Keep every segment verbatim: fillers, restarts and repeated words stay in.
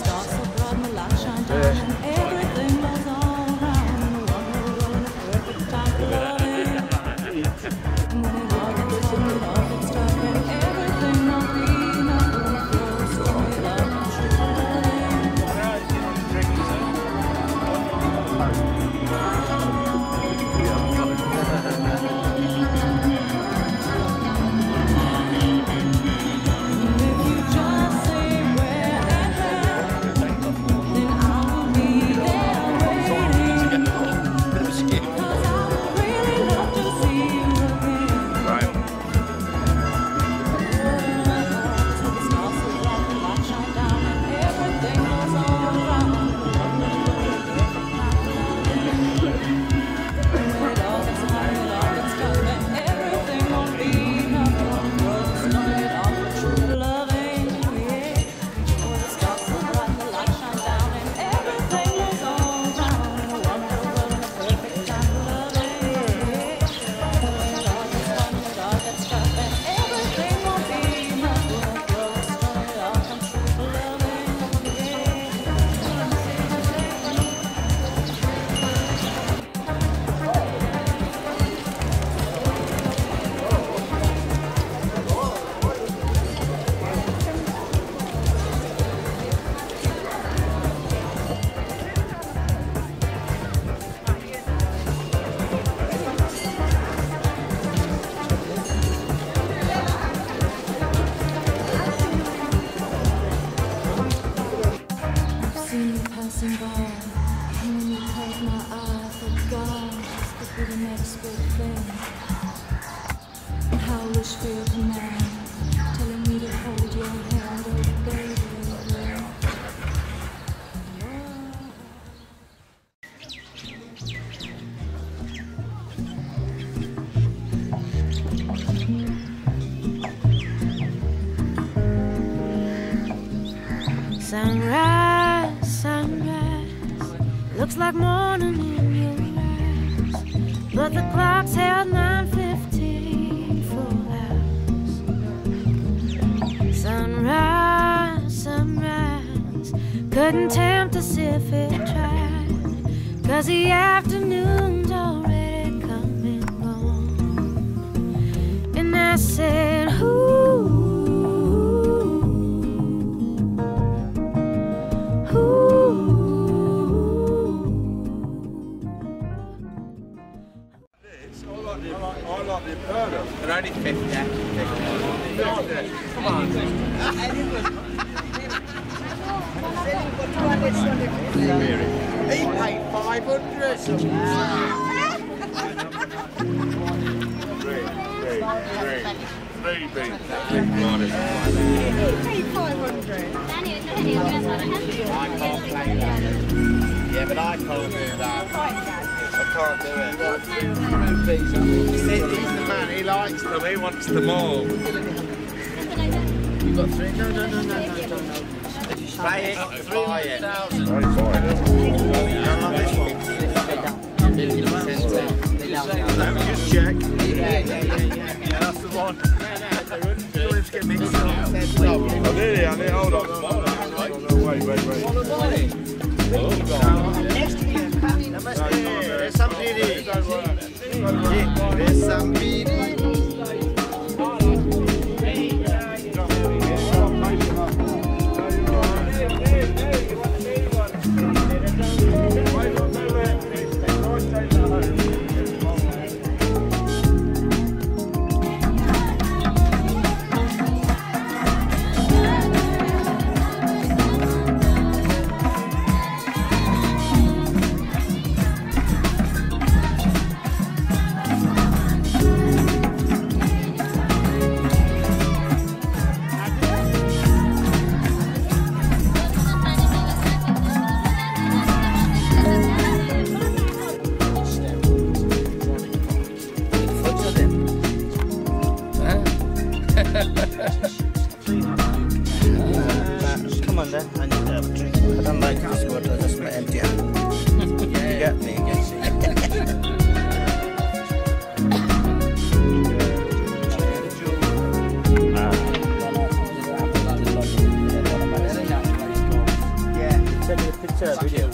Sunrise, sunrise, looks like morning in your eyes, but the clock's held nine fifteen full hours. Sunrise, sunrise, couldn't tempt us if it tried, 'cause the afternoon's already come and gone. And I said, ooh, they're only fifty. Come on. He paid five hundred. Three, three, three, three beats. He paid five hundred. I can't play that. Yeah, but I can't do that. I can't do it. He said he's the man, he likes them, he wants them all. You got three? No, no, no, no, no, no. Play it, try it. Very fine. I like this one. Let me just check. Yeah, yeah, yeah, yeah. Yeah, that's the one. No, no, no. You want him to get mixed up? Oh, really? I need, hold on. Hold on. Wait, wait, wait. Oh, next to you. There's some beauty. There's some beauty. Come on then, I need to have a drink. I don't like this water, that's my empty hand. You get me, I guess. Yeah, picture, video.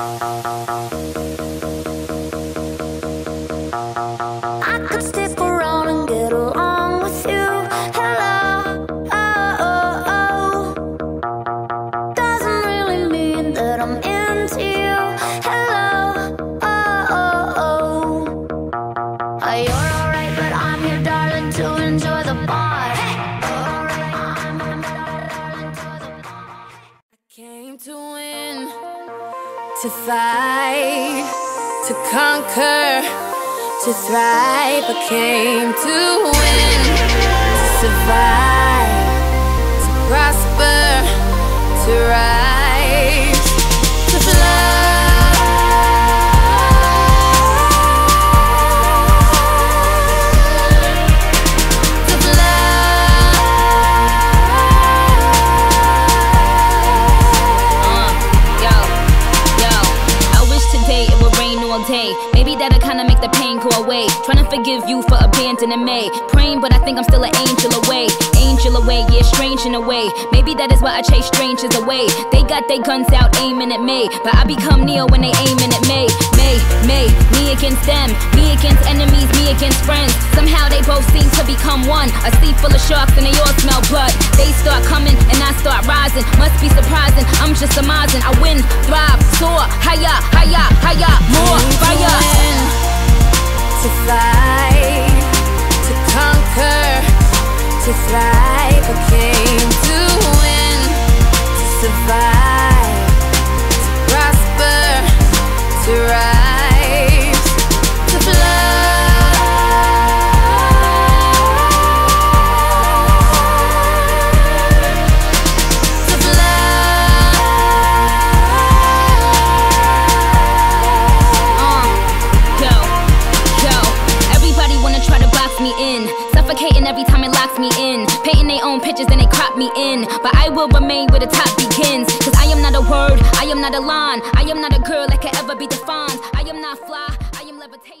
I could stick around and get along with you. Hello, oh, oh, oh. Doesn't really mean that I'm into you. Hello, oh, oh, oh. Oh, you're alright, but I'm here, darling, to enjoy the bar. You're alright, I'm here, darling, to the bar. I came to win, to fight, to conquer, to thrive. I came to win, to survive, to prosper, to rise, to fly. To fly. Uh, yo, yo, I wish today it would rain all day. Maybe that'll kinda make the pain go away. Trying to forgive you for abandoning me. Praying, but I think I'm still an angel away. Angel away, yeah, strange in a way. Maybe that is why I chase strangers away. They got their guns out aiming at me, but I become Neo when they aiming at me. Me, me, me against them. Me against enemies, me against friends. Somehow they both seem to become one. A sea full of sharks and they all smell blood. They start coming and I start rising. Must be surprising, I'm just amazing. I win, thrive, soar, higher, higher, higher, more fire. To fight, to conquer, to thrive. I came to win, to survive, to prosper, to rise, to fly. To fly. Uh, yo, yo, everybody wanna try to box me in, suffocating every time it locks me in, painting their own pictures and they crop me in, but I will remain where the top begins, cause I am not a word, I am not a line, I am not a girl that can ever be defined, I am not fly, I am levitation.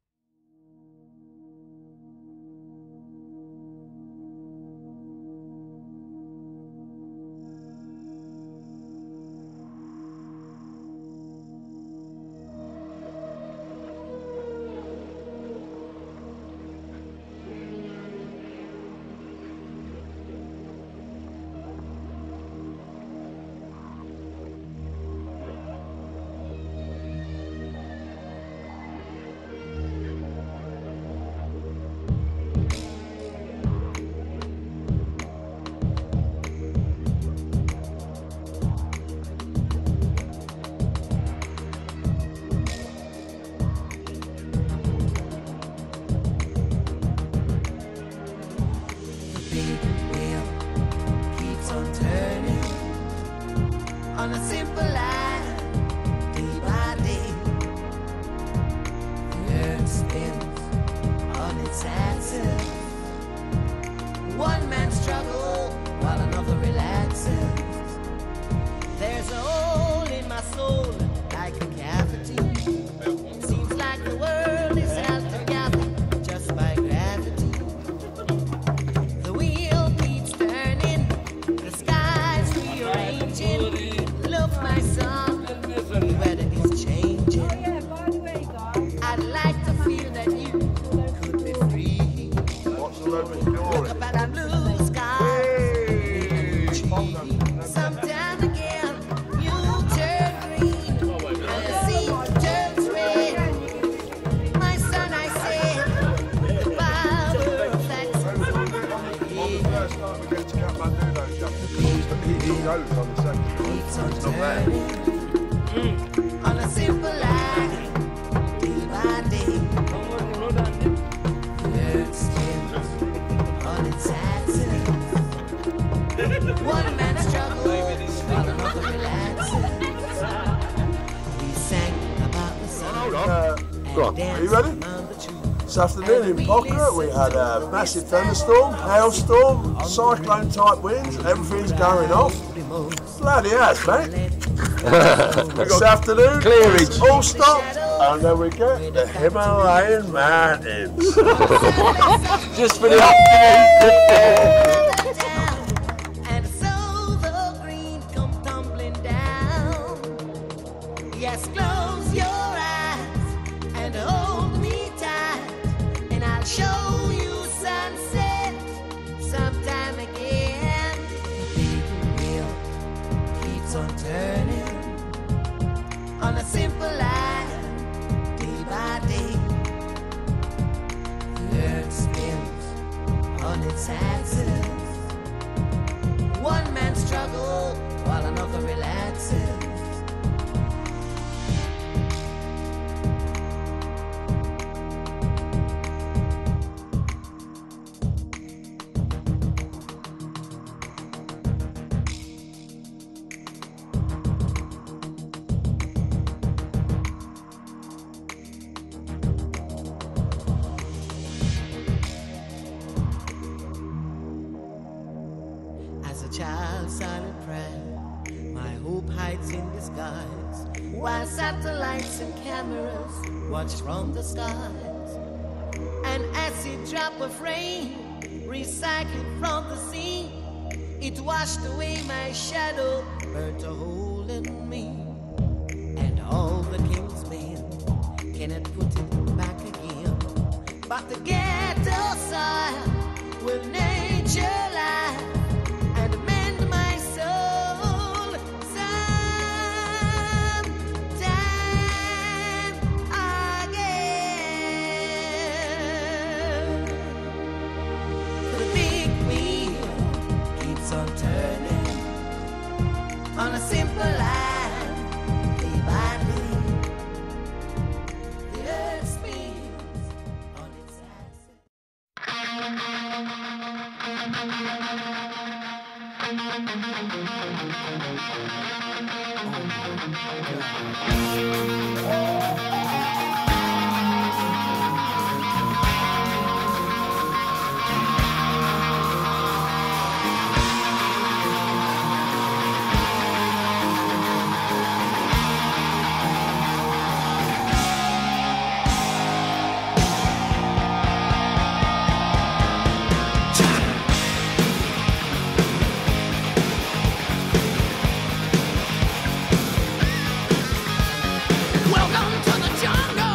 On a simple line, day by day, the earth spins on its axis. One man struggles while another relaxes. There's a hole in my soul, like a cavity. It seems like the world is held together just by gravity. The wheel keeps turning, the sky's rearranging. Look, my son, the weather is changing. I'd like to feel that you could be free. Look up at that blue sky, sometime again you turn green and the sea turns red. My son, I say, the power of that keeps on turning on a simple line, day by day. The earth spins on its axis. One man struggles while another relaxes. We sang about the sun. Uh, go on, are you ready? This afternoon in Pokhara we had a massive thunderstorm, hailstorm, cyclone type winds, everything's going off. Bloody ass, mate. This afternoon, clearage. all stopped, and then we get the Himalayan mountains. Just for the afternoon. And so the green come tumbling down. Yes, close your eyes and hold me tight, and I'll show you sunset sometime again. The big wheel keeps on turning on a simple line, day by day. The earth spins on its axis. One man struggles while another relaxes. Child silent prayer, my hope hides in the skies, while satellites and cameras watch from the skies. An acid drop of rain, recycled from the sea, it washed away my shadow, burnt a hole in me. And all the king's men cannot put it back again, but the ghetto soil will nature lie and mend my soul sometime again. The big wheel keeps on turning on a simple line, day by day. The earth spins on its axis. Welcome to the jungle.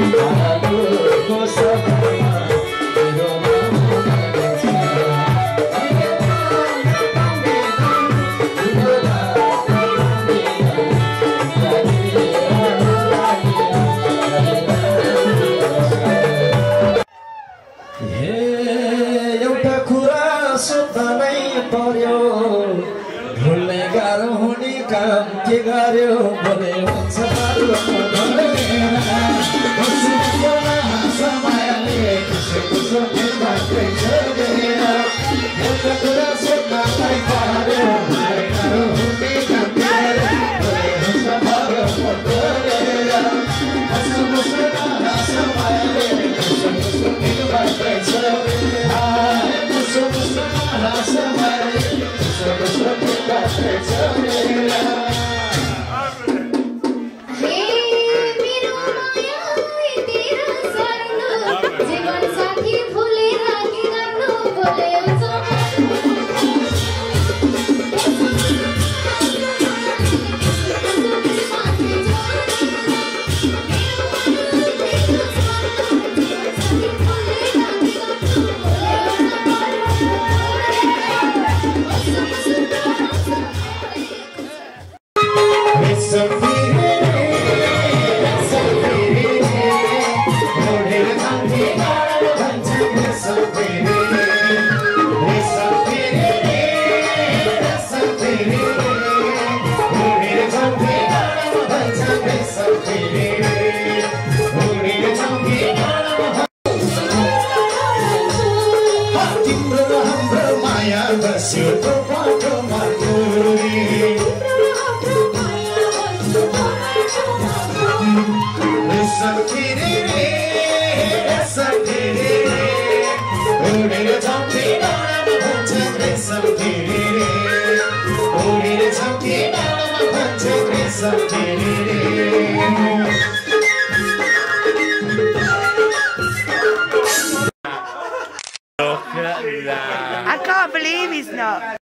Something